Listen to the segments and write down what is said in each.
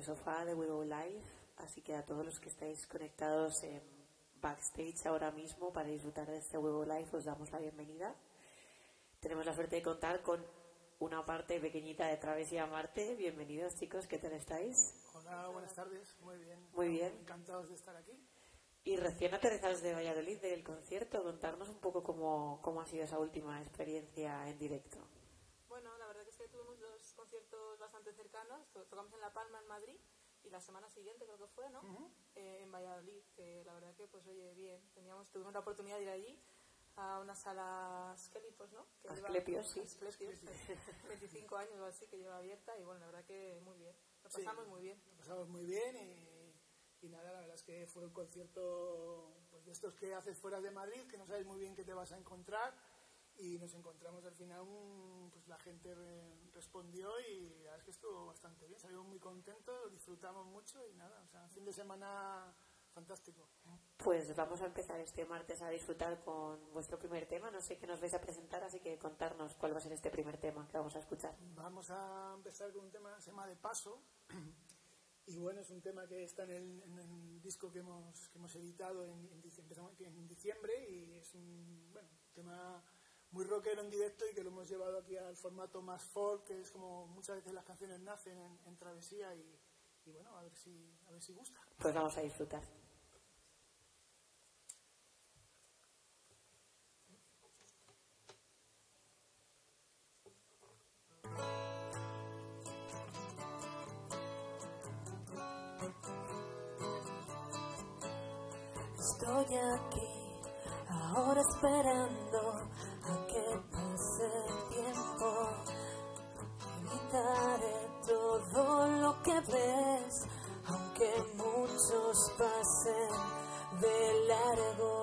sofá de We Go Live, así que a todos los que estáis conectados en backstage ahora mismo para disfrutar de este We Go Live os damos la bienvenida. Tenemos la suerte de contar con una parte pequeñita de Travesía a Marte. Bienvenidos, chicos, ¿qué tal estáis? Hola, buenas tardes, muy bien. Muy bien. Encantados de estar aquí. Y recién aterrizados de Valladolid del concierto, contarnos un poco cómo ha sido esa última experiencia en directo. Bueno, la verdad que es que tuvimos dos conciertos bastante cercanos. Tocamos en La Palma, en Madrid, y la semana siguiente creo que fue, ¿no? En Valladolid, que la verdad que, pues oye, bien. Tuvimos la oportunidad de ir allí a una sala Asclepios, ¿no? Asclepios, sí. Asclepios, 25 años o así que lleva abierta, y bueno, la verdad que muy bien. Lo pasamos muy bien. Lo pasamos muy bien y nada, la verdad es que fue un concierto pues, de estos que haces fuera de Madrid, que no sabes muy bien qué te vas a encontrar, y nos encontramos al final, pues la gente respondió y la verdad es que estuvo bastante bien, salimos muy contentos, disfrutamos mucho y nada, o sea, fin de semana fantástico. Pues vamos a empezar este martes a disfrutar con vuestro primer tema. No sé qué nos vais a presentar, así que contarnos cuál va a ser este primer tema que vamos a escuchar. Vamos a empezar con un tema que se llama De Paso. Y bueno, es un tema que está en el disco que hemos editado en diciembre, y es un tema muy rockero en directo y que lo hemos llevado aquí al formato más folk, que es como muchas veces las canciones nacen en Travesía, y bueno, a ver si gusta. Pues vamos a disfrutar. Estoy aquí, ahora esperando a que pase el tiempo. Evitaré todo lo que ves, aunque muchos pasen de largo.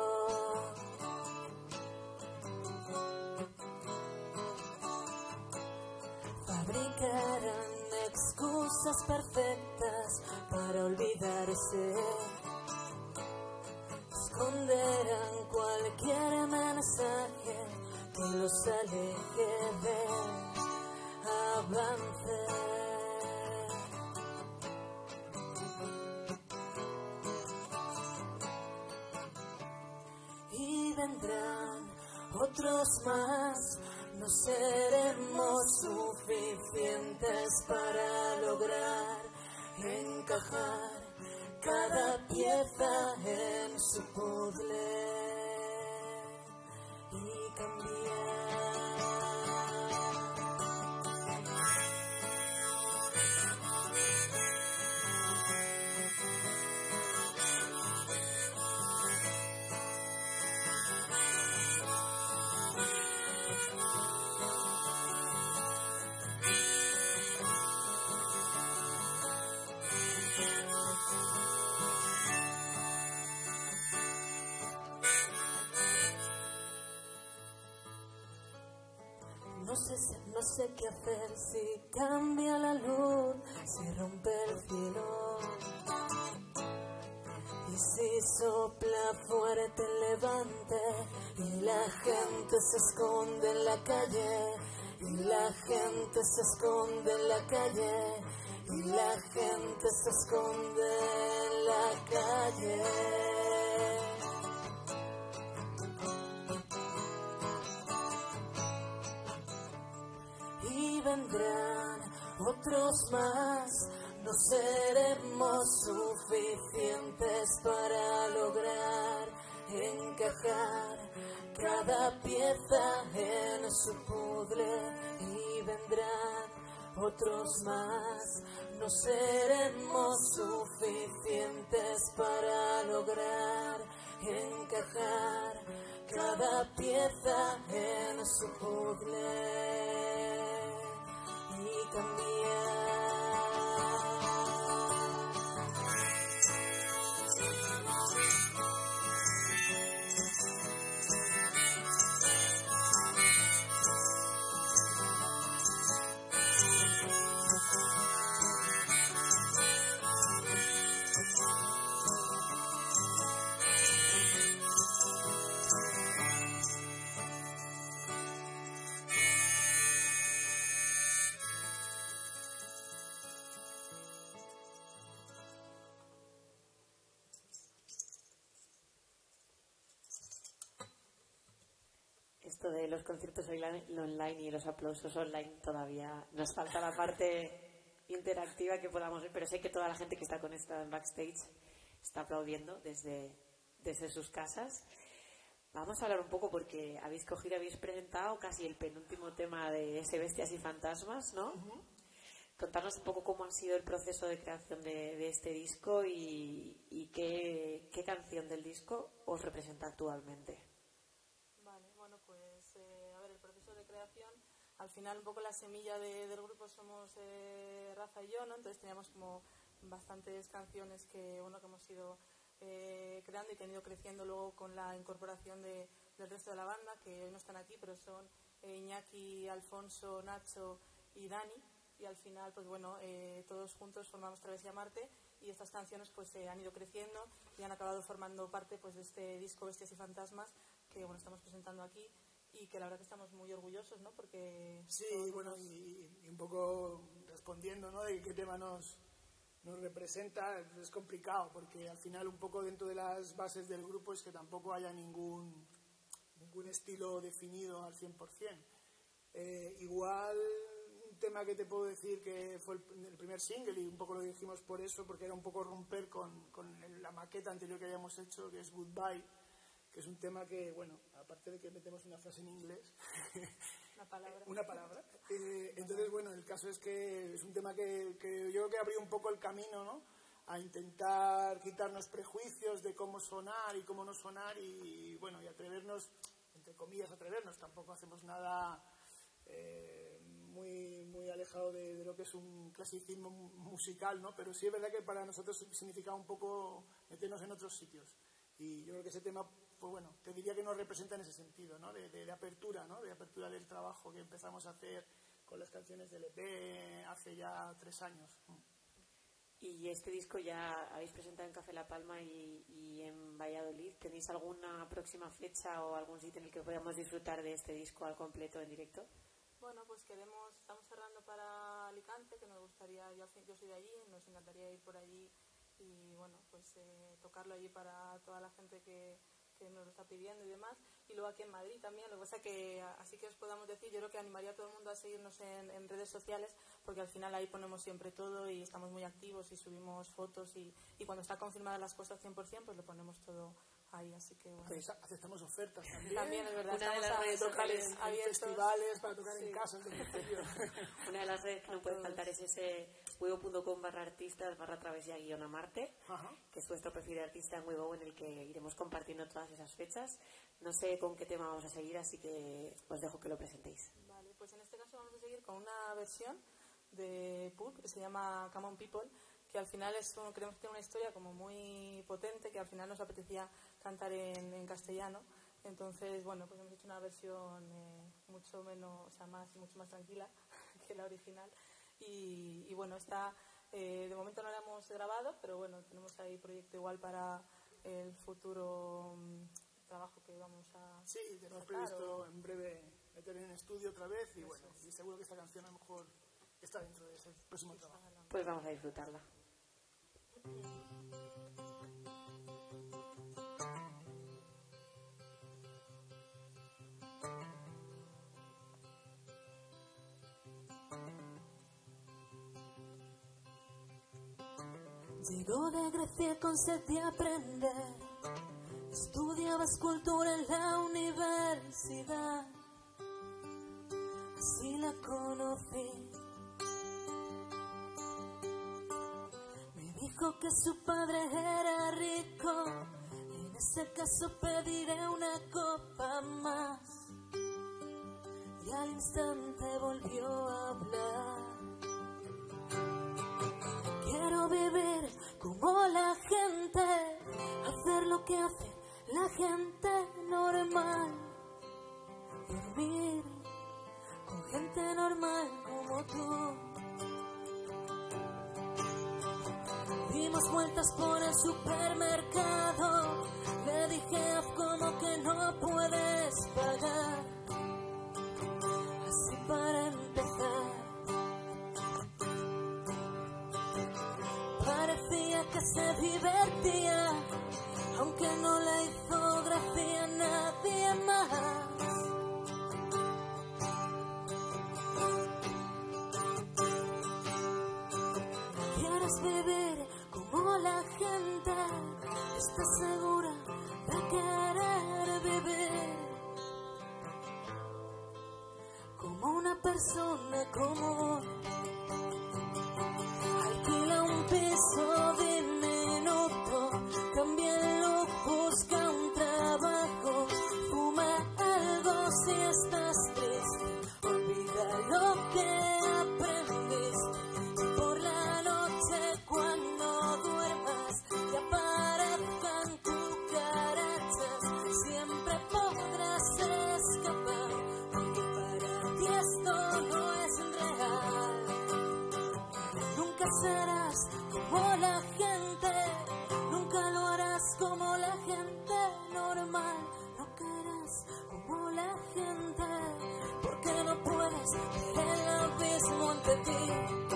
Fabricarán excusas perfectas para olvidarse. Esconderán cualquier mensaje que los aleje del avance. Y vendrán otros más, no seremos suficientes para lograr encajar cada pieza en su puzzle y cambiar. No sé qué hacer si cambia la luz, si rompe el cielo, y si sopla fuerte el levante y la gente se esconde en la calle, y la gente se esconde en la calle, y la gente se esconde en la calle. Y vendrán otros más, no seremos suficientes para lograr encajar cada pieza en su puzzle. Y vendrán otros más, no seremos suficientes para lograr encajar cada pieza en su puzzle y cambiar. Esto de los conciertos online y los aplausos online todavía nos falta la parte interactiva que podamos ver, pero sé que toda la gente que está conectada en backstage está aplaudiendo desde sus casas. Vamos a hablar un poco porque habéis presentado casi el penúltimo tema de ese Bestias y Fantasmas, ¿no? Contarnos un poco cómo ha sido el proceso de creación de este disco y qué canción del disco os representa actualmente. Vale, bueno, pues a ver, el proceso de creación, al final un poco la semilla del grupo somos Rafa y yo, ¿no? Entonces teníamos como bastantes canciones que hemos ido creando y que han ido creciendo luego con la incorporación del resto de la banda, que hoy no están aquí, pero son Iñaki, Alfonso, Nacho y Dani, y al final pues bueno, todos juntos formamos Travesía Marte y estas canciones pues han ido creciendo y han acabado formando parte pues de este disco Bestias y Fantasmas que bueno, estamos presentando aquí y que la verdad que estamos muy orgullosos, ¿no? Porque sí, bueno, y un poco respondiendo, ¿no? De qué tema nos representa, es complicado porque al final un poco dentro de las bases del grupo es que tampoco haya ningún estilo definido al 100%. Igual un tema que te puedo decir que fue el primer single y un poco lo dijimos por eso, porque era un poco romper con la maqueta anterior que habíamos hecho, que es Goodbye, que es un tema que, bueno, aparte de que metemos una frase en inglés, una palabra. Entonces, bueno, el caso es que es un tema que yo creo que abrió un poco el camino, ¿no? A intentar quitarnos prejuicios de cómo sonar y cómo no sonar y bueno, y atrevernos, entre comillas, tampoco hacemos nada muy alejado de lo que es un clasicismo musical, ¿no? Pero sí es verdad que para nosotros significaba un poco meternos en otros sitios. Y yo creo que ese tema, pues bueno, te diría que nos representa en ese sentido, ¿no? De apertura, ¿no? De apertura del trabajo que empezamos a hacer con las canciones del EP hace ya 3 años. Y este disco ya habéis presentado en Café La Palma y en Valladolid. ¿Tenéis alguna próxima fecha o algún sitio en el que podamos disfrutar de este disco al completo en directo? Bueno, pues estamos cerrando para Alicante, que nos gustaría, yo soy de allí, nos encantaría ir por allí y bueno, pues tocarlo allí para toda la gente que nos lo está pidiendo y demás, y luego aquí en Madrid también. Lo que pasa que así que os podamos decir, yo creo que animaría a todo el mundo a seguirnos en redes sociales, porque al final ahí ponemos siempre todo y estamos muy activos y subimos fotos y cuando está confirmadas las cosas 100% pues lo ponemos todo ahí, así que bueno. Pues aceptamos ofertas también. También es verdad, una de las redes sociales en festivales para tocar en casa, en domicilio. Una de las redes que no puede faltar es ese weibo.com/artistas/travesía-amarte, que es vuestro perfil de artista en Weibo, en el que iremos compartiendo todas esas fechas. No sé con qué tema vamos a seguir, así que os dejo que lo presentéis. Vale, pues en este caso vamos a seguir con una versión de Pulp que se llama Come On People, que al final creemos que tiene una historia como muy potente, que al final nos apetecía cantar en castellano. Entonces, bueno, pues hemos hecho una versión mucho más tranquila que la original. Y bueno, esta de momento no la hemos grabado, pero bueno, tenemos ahí proyecto igual para el futuro trabajo que vamos a sí, tenemos previsto en breve meter en estudio otra vez y bueno, y seguro que esta canción a lo mejor está dentro de ese próximo trabajo. Pues vamos a disfrutarla. Llegó de Grecia con sed de aprender, estudiaba escultura en la universidad, así la conocí. Me dijo que su padre era rico, en ese caso pediré una copa más, y al instante volvió a hablar. Quiero vivir como la gente, hacer lo que hace la gente normal, dormir con gente normal como tú. Dimos vueltas por el supermercado, le dije haz como que no puedes pagar, así para empezar. Parecía que se divertía, aunque no le hizo gracia a nadie más. quieres vivir como la gente, estás segura de querer vivir como una persona común. Alquila un piso diminuto, cámbialo, busca un trabajo, fuma algo si estás triste, olvida lo que aprendiste. Por la noche cuando duermas te aparezcan cucarachas, siempre podrás escapar, porque para ti esto no es real. Nunca serás como la gente, nunca lo harás como la gente normal. No querrás como la gente, porque no puedes ver el abismo ante ti.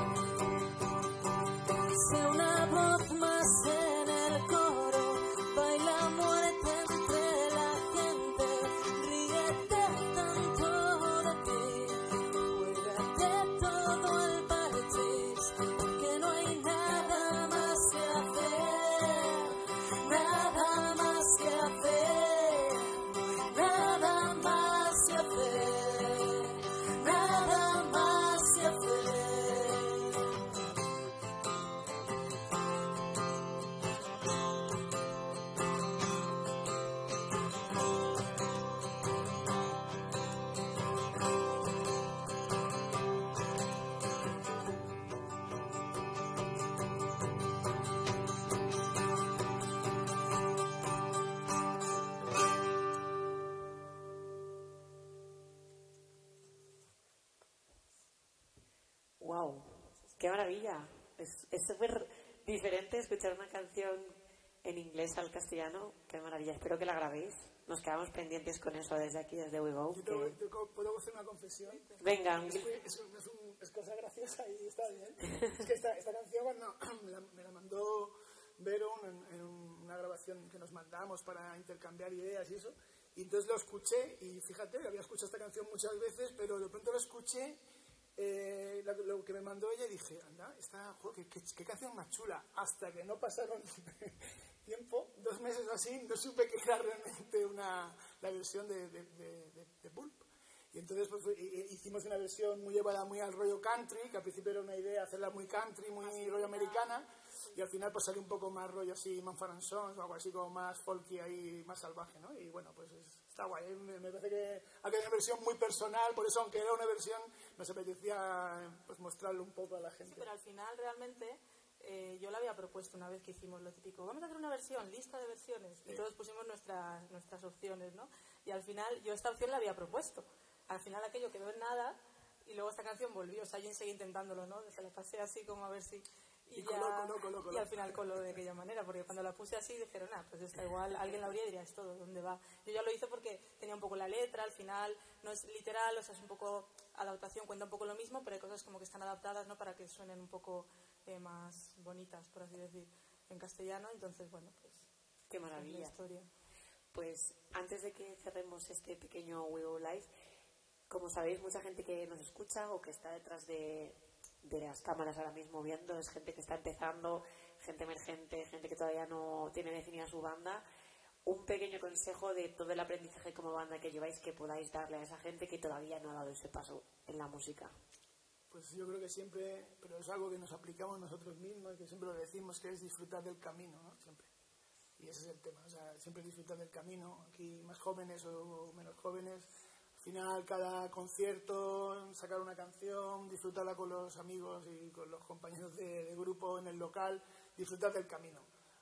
Sé una voz más en el coro, baila muerte entre la gente, ríete tanto de ti, juégate todo al parchís, porque no hay nada más que hacer, nada más que hacer, nada más que hacer, nada más que hacer. ¡Wow! ¡Qué maravilla! Es súper diferente escuchar una canción en inglés al castellano. ¡Qué maravilla! Espero que la grabéis. Nos quedamos pendientes con eso desde aquí, desde We Go. ¿Puedo hacer una confesión? Venga. Es cosa graciosa y está bien. Es que esta canción cuando me la mandó Vero en una grabación que nos mandamos para intercambiar ideas y eso, y entonces lo escuché y fíjate, había escuchado esta canción muchas veces, pero de pronto lo escuché, lo que me mandó ella, y dije, anda, qué canción más chula, hasta que no pasaron tiempo, 2 meses así, no supe que era realmente la versión de Pulp. Y entonces pues, hicimos una versión muy llevada muy al rollo country, que al principio era una idea hacerla muy country, muy rollo americana, y al final pues salió un poco más rollo así, Mumford & Sons, o algo así como más folky ahí, más salvaje, ¿no? Y bueno, pues está guay, me parece que hay una versión muy personal, por eso aunque era una versión, nos apetecía pues mostrarlo un poco a la gente. Sí, pero al final realmente yo lo había propuesto una vez que hicimos lo típico, vamos a hacer una versión, lista de versiones, y todos pusimos nuestras opciones, ¿no? Y al final yo esta opción la había propuesto. Al final aquello quedó en nada y luego esta canción volvió, o sea, yo seguí intentándolo, ¿no? Se la pasé así como a ver si... Y coló. Y al final coló de aquella manera, porque cuando la puse así dijeron, pues está igual, alguien la abría y diría, ¿esto dónde va? Yo ya lo hice porque tenía un poco la letra, al final no es literal, o sea, es un poco adaptación, cuenta un poco lo mismo, pero hay cosas como que están adaptadas, ¿no? Para que suenen un poco más bonitas, por así decir, en castellano, entonces, bueno, pues... ¡Qué maravilla! La historia. Pues antes de que cerremos este pequeño We Go Live, como sabéis, mucha gente que nos escucha o que está detrás de las cámaras ahora mismo viendo es gente que está empezando, gente emergente, gente que todavía no tiene definida su banda. Un pequeño consejo de todo el aprendizaje como banda que lleváis que podáis darle a esa gente que todavía no ha dado ese paso en la música. Pues yo creo que siempre, pero es algo que nos aplicamos nosotros mismos y que siempre lo decimos, que es disfrutar del camino, ¿no? Siempre. Y ese es el tema, o sea, siempre disfrutar del camino. Aquí más jóvenes o menos jóvenes, al final cada concierto, sacar una canción, disfrutarla con los amigos y con los compañeros de grupo en el local, disfrutar del camino.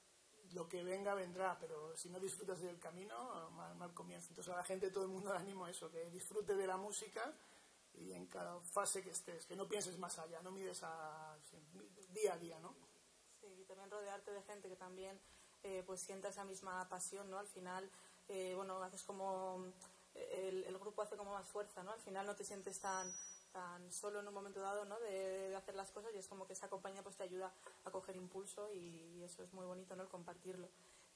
Lo que venga, vendrá, pero si no disfrutas del camino, mal comienzo. Entonces a la gente, todo el mundo le animo a eso, que disfrute de la música y en cada fase que estés, que no pienses más allá, no mires día a día, ¿no? Sí, y también rodearte de gente que también pues sienta esa misma pasión, ¿no? Al final, bueno, haces como... El grupo hace como más fuerza, ¿no? Al final no te sientes tan solo en un momento dado, ¿no? De hacer las cosas, y es como que esa compañía pues te ayuda a coger impulso, y eso es muy bonito, ¿no? El compartirlo.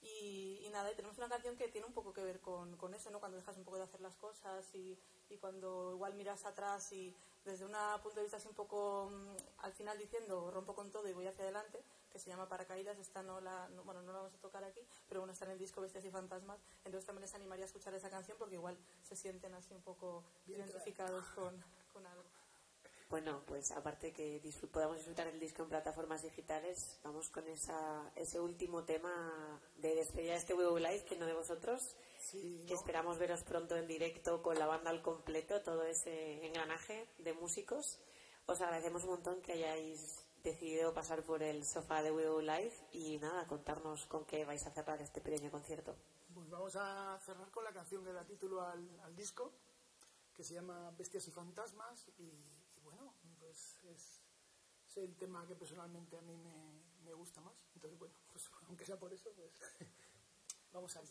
Y nada, y tenemos una canción que tiene un poco que ver con eso, ¿no? Cuando dejas un poco de hacer las cosas y cuando igual miras atrás y desde un punto de vista así un poco, al final diciendo, rompo con todo y voy hacia adelante, que se llama Paracaídas. Esta no la vamos a tocar aquí, pero bueno, está en el disco Bestias y Fantasmas, entonces también les animaría a escuchar esa canción porque igual se sienten así un poco identificados con algo. Bueno, pues aparte que podamos disfrutar el disco en plataformas digitales, vamos con ese último tema de despedida de este WeGo Live, que no de vosotros, Sí, que esperamos veros pronto en directo con la banda al completo, todo ese engranaje de músicos. Os agradecemos un montón que hayáis decidido pasar por el sofá de WeGo Live y nada, contarnos con qué vais a cerrar este pequeño concierto. Pues vamos a cerrar con la canción que da título al disco, que se llama Bestias y Fantasmas, y bueno, pues es el tema que personalmente a mí me gusta más. Entonces, bueno, pues aunque sea por eso, pues vamos a ir.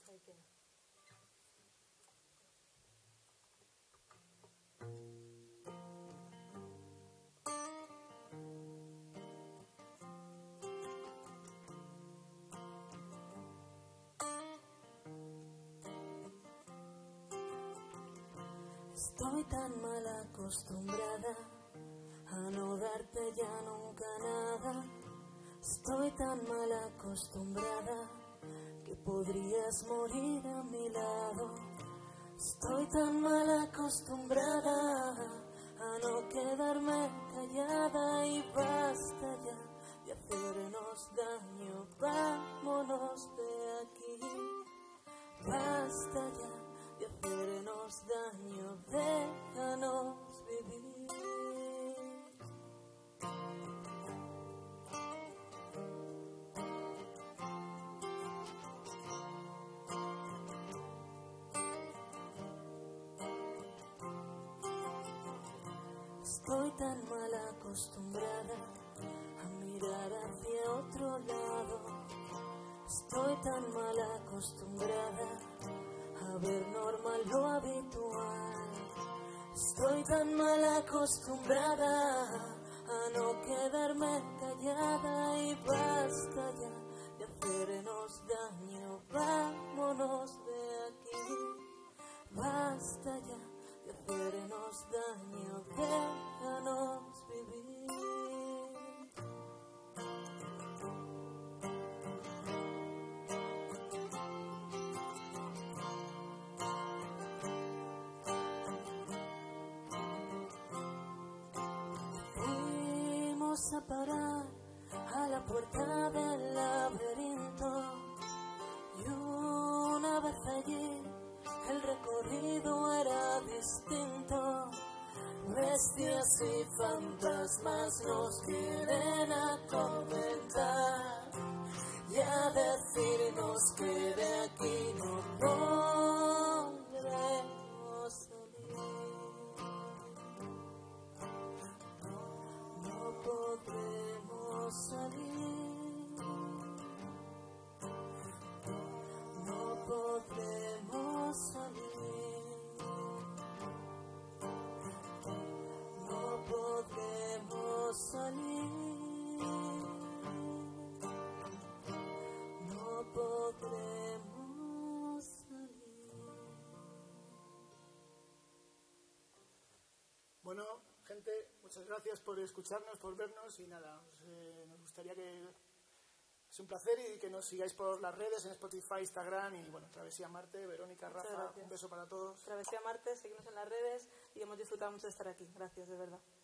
Estoy tan mal acostumbrada a no darte ya nunca nada. Estoy tan mal acostumbrada que podrías morir a mi lado. Estoy tan mal acostumbrada a no quedarme callada y basta ya de hacernos daño. Vámonos de aquí. Basta ya de hacernos daño, déjanos vivir. Estoy tan mal acostumbrada a mirar hacia otro lado. Estoy tan mal acostumbrada a ver normal lo habitual. Estoy tan mal acostumbrada a no quedarme callada y basta ya de hacernos daño. Vámonos de aquí. Basta ya de hacernos daño. Déjanos vivir. A parar a la puerta del laberinto y una vez allí el recorrido era distinto. Bestias y fantasmas nos quieren atormentar y a decirnos que de aquí no podremos salir. Podremos salir, no podremos salir, no podremos salir, no podremos salir. Bueno, gente, muchas gracias por escucharnos, por vernos y nada, nos gustaría que es un placer y que nos sigáis por las redes, en Spotify, Instagram y bueno, Travesía Marte, Verónica, Rafa, un beso para todos. Travesía Marte, seguimos en las redes y hemos disfrutado mucho de estar aquí. Gracias, de verdad.